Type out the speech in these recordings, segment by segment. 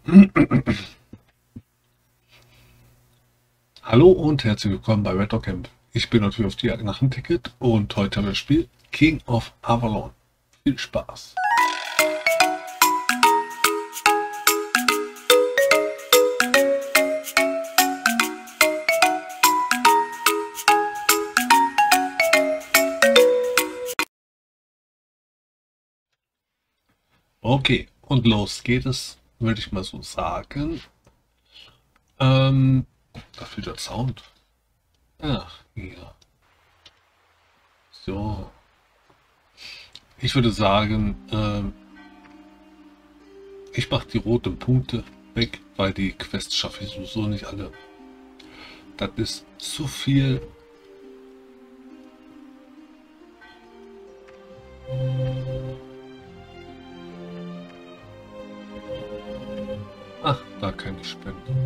Hallo und herzlich willkommen bei Red Dog Camp. Ich bin natürlich auf die Jagd nach dem Ticket und heute haben wir das Spiel King of Avalon. Viel Spaß! Okay, und los geht es, würde ich mal so sagen. Da fehlt der Sound. Ach, ja. So. Ich würde sagen, ich mache die roten Punkte weg, weil die Quests schaffe ich sowieso nicht alle. Das ist zu viel. Ach, da kann ich spenden.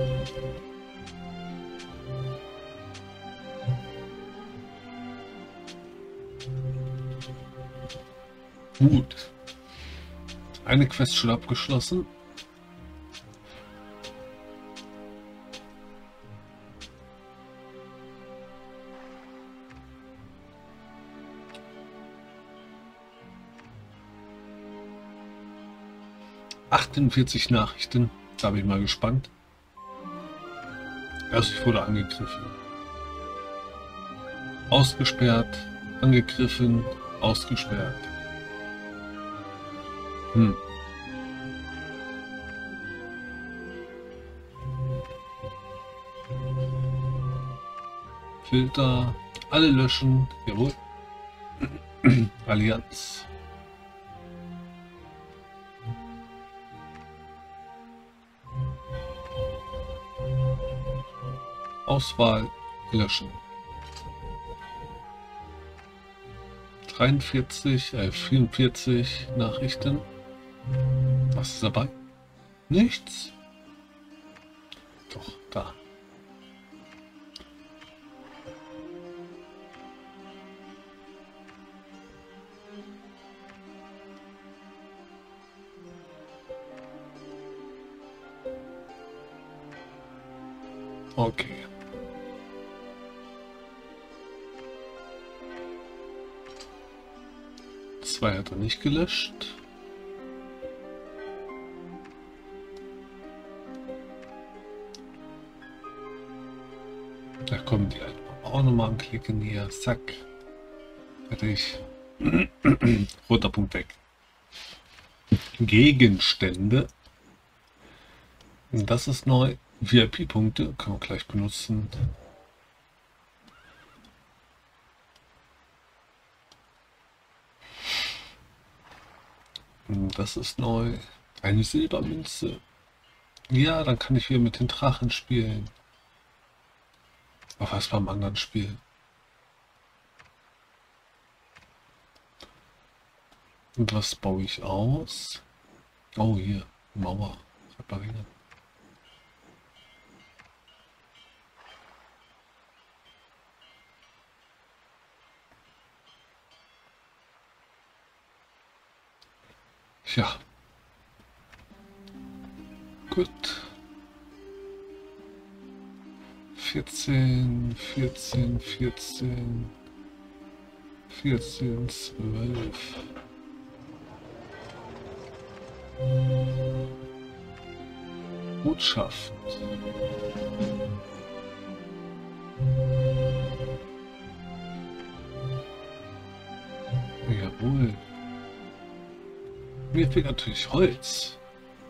Gut. Eine Quest schon abgeschlossen. ...48 Nachrichten. Da bin ich mal gespannt. Also ich wurde angegriffen. Ausgesperrt. Angegriffen. Ausgesperrt. Filter. Alle löschen. Jawohl. Allianz. Auswahl löschen. 44 Nachrichten. Was ist dabei? Nichts. Doch, da. Okay. Zwei hat er nicht gelöscht. Da kommen die auch nochmal anklicken hier. Zack. Fertig. Roter Punkt weg. Gegenstände. Das ist neu. VIP-Punkte können wir gleich benutzen. Das ist neu. Eine Silbermünze. Ja, dann kann ich wieder mit den Drachen spielen. Aber was beim anderen Spiel? Und was baue ich aus? Oh, hier. Mauer reparieren. Ja. Gut. 14, 14, 14, 14, 12. Botschaft. Jawohl. Mir fehlt natürlich Holz.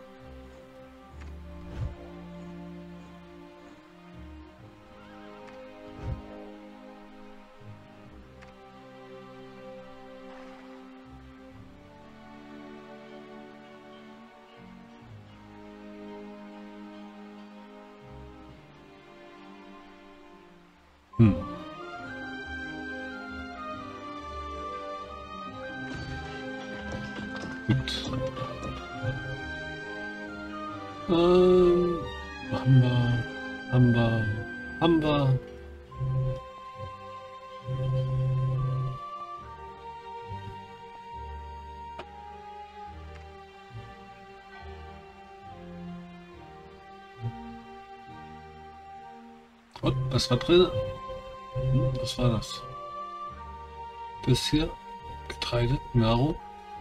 Gut. Haben wir, haben wir, haben wir. Und was war drin? Was war das? Das hier? Getreide, Nahrung.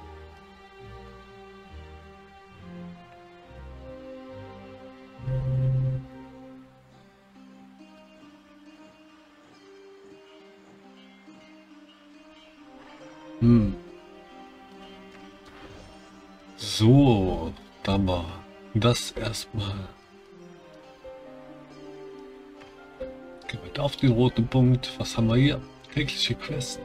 Hm. So, dann mal das erstmal. Gehen wir auf den roten Punkt. Was haben wir hier? Tägliche Quest.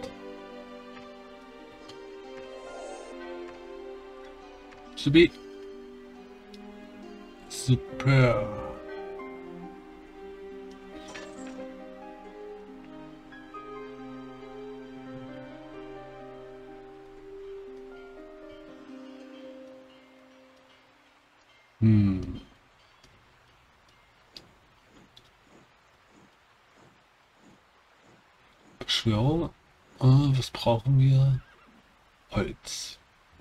Subi. Super. Hm. Beschwörung. Was brauchen wir? Holz.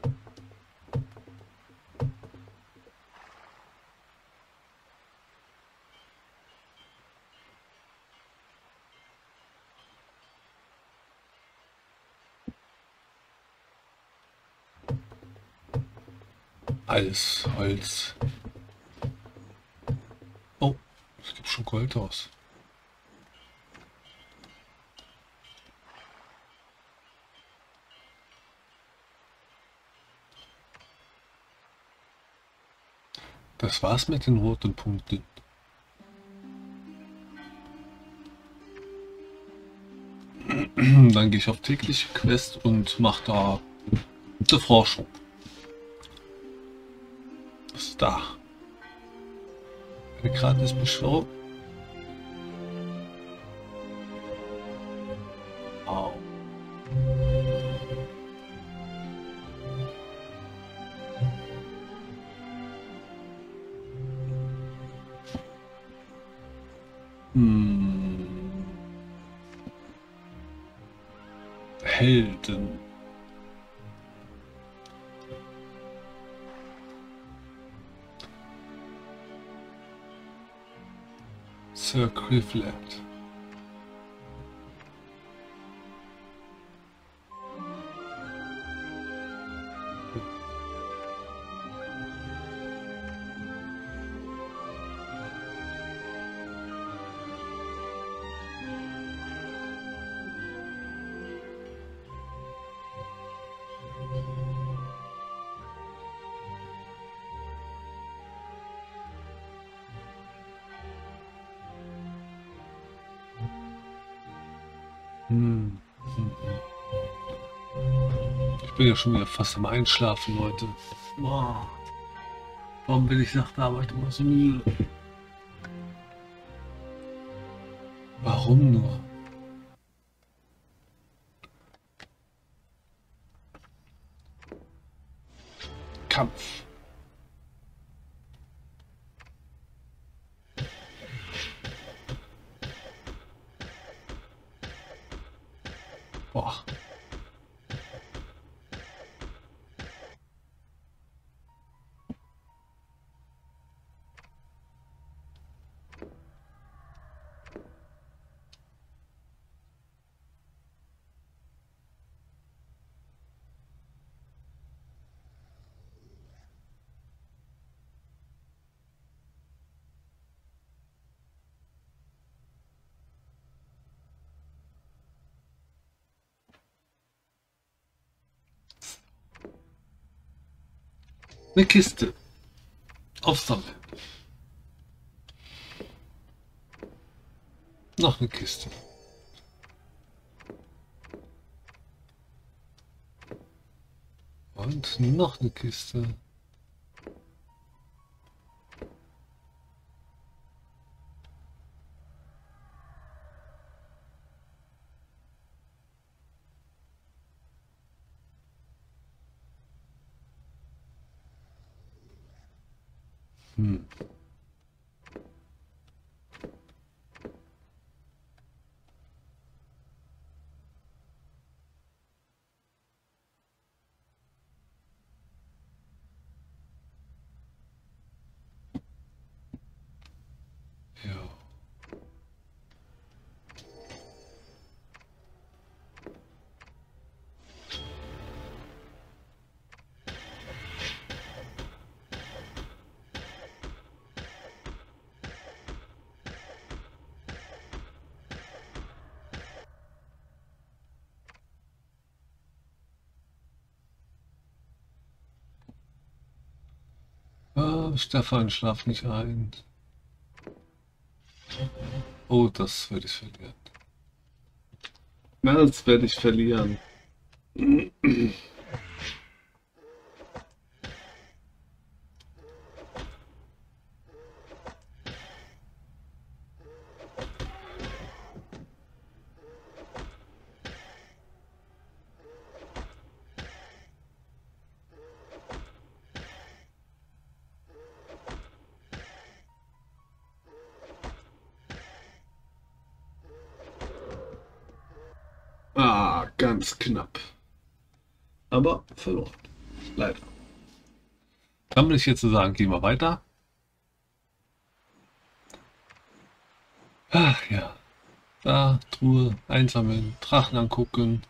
Alles Holz. Oh, es gibt schon Gold aus. Das war's mit den roten Punkten. Dann gehe ich auf tägliche Quest und mache da eine Forschung. Was ist da? Eine Gratis-Beschwörung. Au. Hm. Helden. Sir Crifflet. Hm. Ich bin ja schon wieder fast am Einschlafen, Leute. Boah. Warum bin ich nach der Arbeit immer so müde? Warum nur? Kampf. Boah. Eine Kiste. Aufsammeln. Noch eine Kiste. Und noch eine Kiste. Hm. Ja. Stefan, schlaf nicht ein. Oh, das werde ich verlieren. Das werde ich verlieren. Ah, ganz knapp. Aber verloren. Leider. Kann man nicht jetzt so sagen, gehen wir weiter? Ach ja. Da, Truhe, einsammeln, Drachen angucken.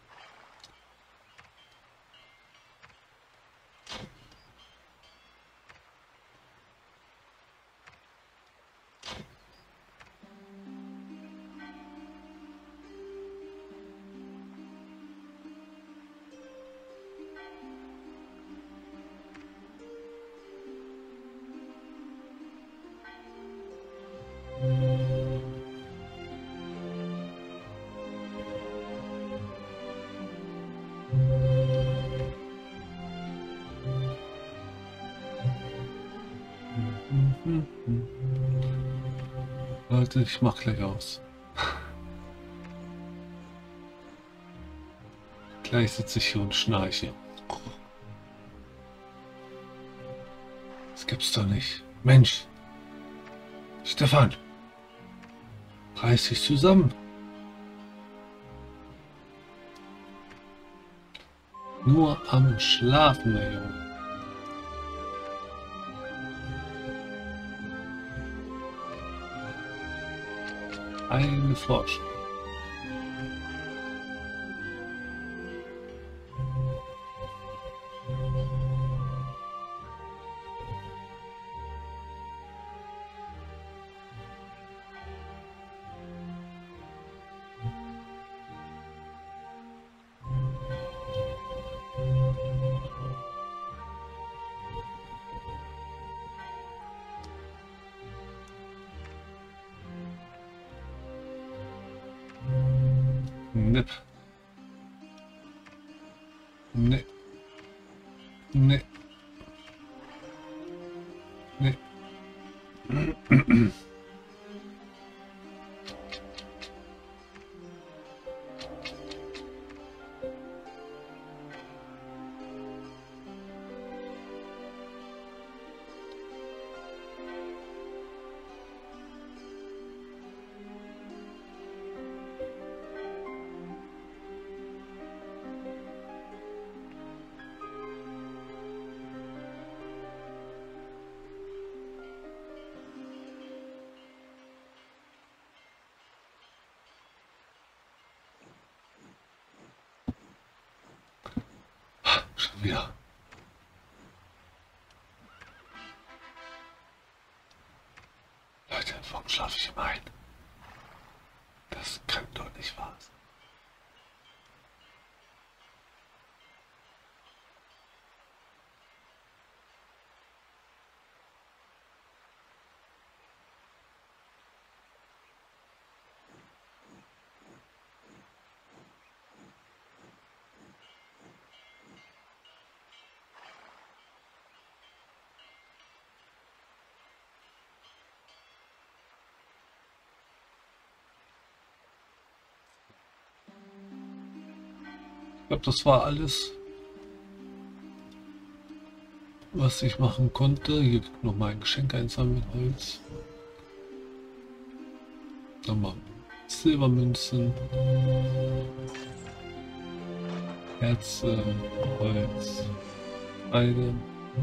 Leute, ich mach gleich aus. Gleich sitze ich hier und schnarche. Das gibt's doch nicht. Mensch. Stefan. Reiß dich zusammen. Nur am Schlafen, der Junge. Eine Frosch. Nipp. Nee. Nee. Nee. Schon wieder. Leute, warum schlafe ich immer ein? Das kann doch nicht wahr sein. Ich glaube, das war alles, was ich machen konnte. Hier noch mal ein Geschenk einsammeln, Holz. Dann mal Silbermünzen. Herze, Holz, Beide.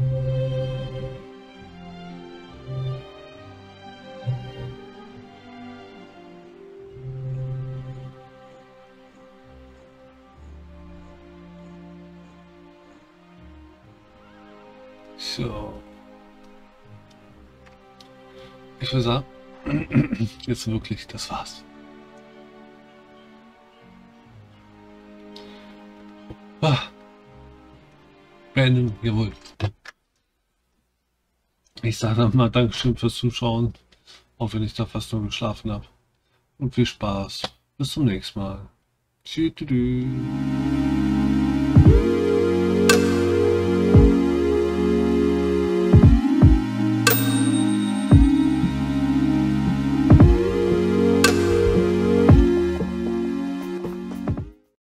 So. Ich würde sagen, jetzt wirklich, das war's. Beenden, jawohl. Ich sage dann mal Dankeschön fürs Zuschauen, auch wenn ich da fast nur geschlafen habe. Und viel Spaß. Bis zum nächsten Mal. Tschüss.